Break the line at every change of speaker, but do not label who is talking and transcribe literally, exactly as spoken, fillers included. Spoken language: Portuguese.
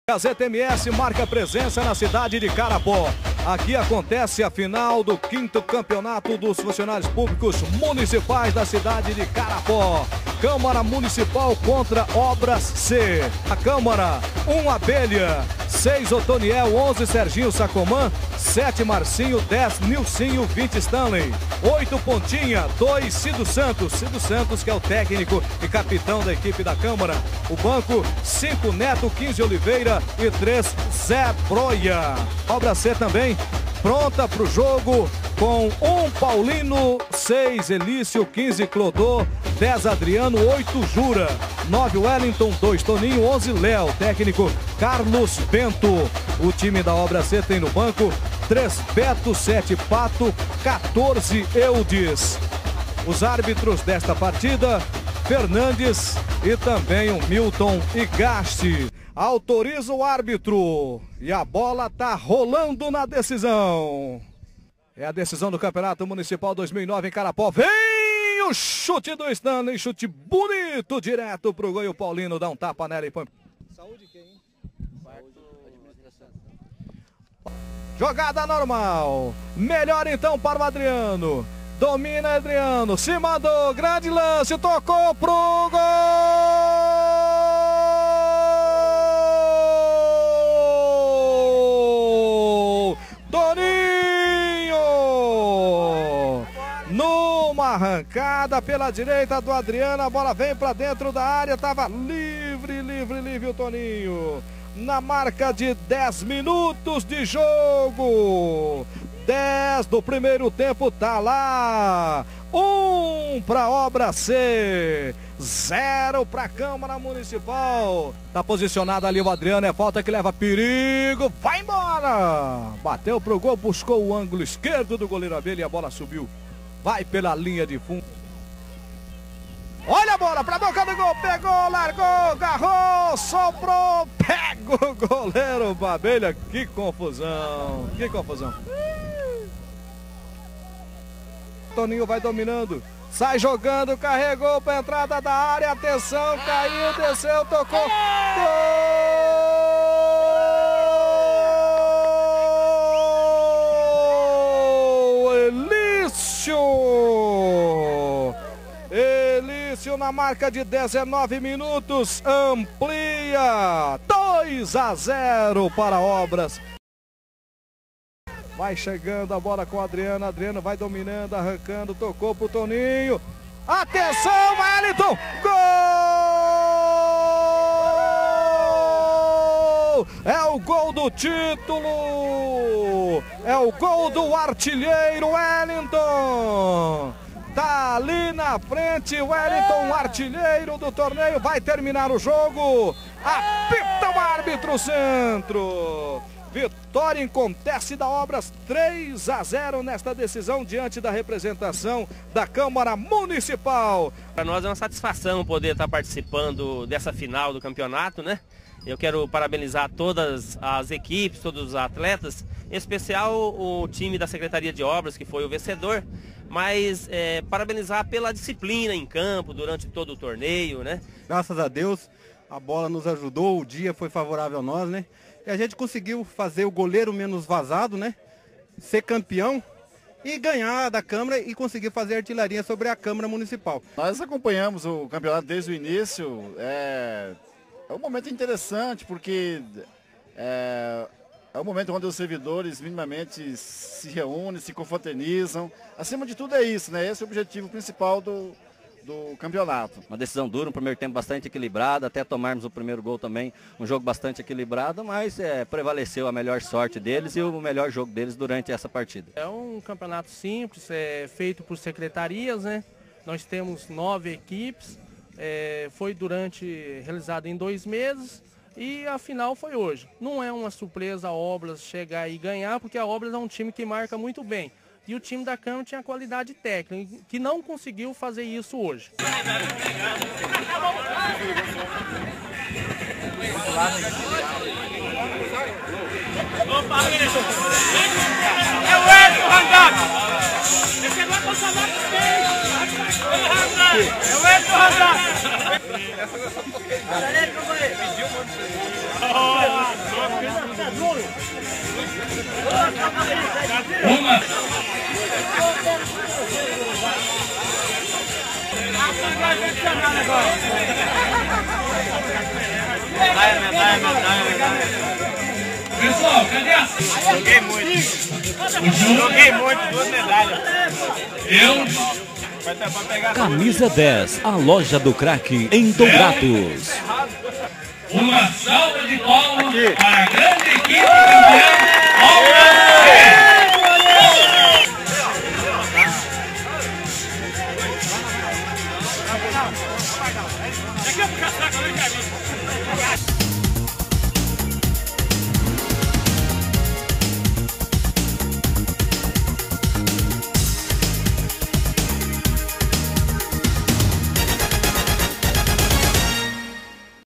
Gazeta M S marca presença na cidade de Carapó. Aqui acontece a final do quinto campeonato dos funcionários públicos municipais da cidade de Carapó. Câmara Municipal contra Obras C. A Câmara, um Abelha, seis Otoniel, onze Serginho Sacomã, sete Marcinho, dez Nilcinho, vinte Stanley, oito Pontinha, dois Cido Santos, Cido Santos que é o técnico e capitão da equipe da Câmara. O banco, cinco Neto, quinze Oliveira e três Zé Broia. Obra C também pronta para o jogo com um Paulino, seis Elício, quinze Clodô, dez Adriano, oito Jura, nove Wellington, dois Toninho, onze Léo, técnico Carlos Bento. O time da Obra C tem no banco três Beto, sete Pato, quatorze Eudes. Os árbitros desta partida, Fernandes e também o Milton Igaste. Autoriza o árbitro e a bola tá rolando na decisão. É a decisão do Campeonato Municipal dois mil e nove em Carapó. Vem o chute do Stanley, chute bonito, direto pro gol. E o Paulino dá um tapa nela e põe. Saúde quem, hein? Jogada normal. Melhor então para o Adriano. Domina Adriano, se mandou, grande lance, tocou pro gol! Toninho! Numa arrancada pela direita do Adriano, a bola vem para dentro da área, tava livre, livre, livre o Toninho. Na marca de dez minutos de jogo. dez do primeiro tempo tá lá. um para Obra C, zero para a Câmara Municipal. Tá posicionado ali o Adriano, é falta que leva perigo, vai embora. Bateu pro gol, buscou o ângulo esquerdo do goleiro Abelha e a bola subiu. Vai pela linha de fundo. Olha a bola pra boca do gol, pegou, largou, agarrou, soprou, pega o goleiro Abelha. Que confusão, que confusão. Toninho vai dominando, sai jogando, carregou para a entrada da área, atenção, caiu, desceu, tocou, gol! Elício! Elício na marca de dezenove minutos, amplia, dois a zero para Obras. Vai chegando a bola com o Adriano, Adriano vai dominando, arrancando, tocou pro Toninho. Atenção, Wellington! Gol! É o gol do título! É o gol do artilheiro Wellington! Tá ali na frente, Wellington, artilheiro do torneio, vai terminar o jogo. Apita o árbitro centro! Vitória em Acontece da Obras, três a zero nesta decisão diante da representação da Câmara Municipal.
Para nós é uma satisfação poder estar participando dessa final do campeonato, né? Eu quero parabenizar todas as equipes, todos os atletas, em especial o time da Secretaria de Obras, que foi o vencedor, mas é, parabenizar pela disciplina em campo durante todo o torneio, né?
Graças a Deus, a bola nos ajudou, o dia foi favorável a nós, né? E a gente conseguiu fazer o goleiro menos vazado, né? Ser campeão e ganhar da Câmara e conseguir fazer artilharia sobre a Câmara Municipal.
Nós acompanhamos o campeonato desde o início. É, é um momento interessante porque é, é um momento onde os servidores minimamente se reúnem, se confraternizam. Acima de tudo é isso, né? Esse é o objetivo principal do... do campeonato.
Uma decisão dura, um primeiro tempo bastante equilibrado, até tomarmos o primeiro gol também, um jogo bastante equilibrado, mas é, prevaleceu a melhor sorte deles e o melhor jogo deles durante essa partida.
É um campeonato simples, é feito por secretarias, né? Nós temos nove equipes, é, foi durante, realizado em dois meses e a final foi hoje. Não é uma surpresa a Obras chegar e ganhar, porque a Obras é um time que marca muito bem. E o time da Câmara tinha qualidade técnica, que não conseguiu fazer isso hoje.
É o Edson Rangado! Esse agora tá salvando o peito! É o Edson Rangado! Pediu um monte de Uma. Pessoal, cadê a...
Joguei muito. Joguei muito, duas medalhas.
Eu...
Camisa dez, a loja do craque em Dourados.
Uma salva de palmas para a grande equipe campeã.